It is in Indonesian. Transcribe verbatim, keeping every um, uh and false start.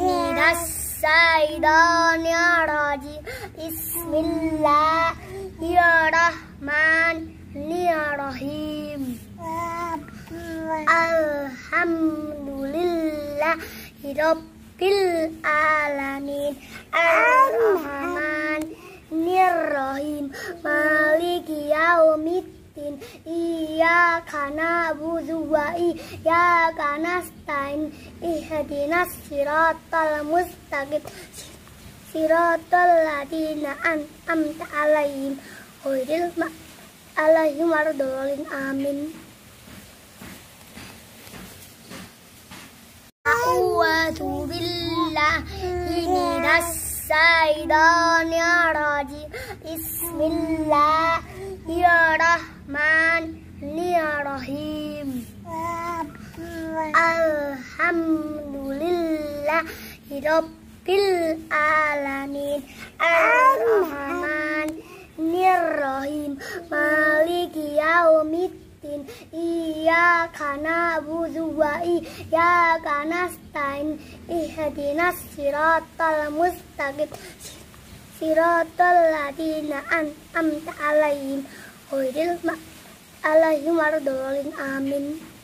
minas syaitonir rajim. Bismillahirrahmanirrahim. Alhamdulillahi rabbil alamin. Ar-Rahmanir-Rahim. Maliki yaumiddin. Iyyaka na'budu wa iyyaka nasta'in. Ihdinas siratal mustaqim. Siratal ladzina an'amta 'alaihim ghairil maghdubi 'alaihim waladdallin. Amin. A'udzu billahi minas syaitonir rajim. Bismillahirrahmanirrahim. Alhamdulillahi rabbil alamin. Ar-Rahmanir-Rahim. Maliki yaumiddin. Iyyaka na'budu wa iyyaka nasta'in. Ihdinas siratal mustaqim. Siratal ladzina an'amta 'alaihim ghairil maghdubi 'alaihim waladdallin. Amin.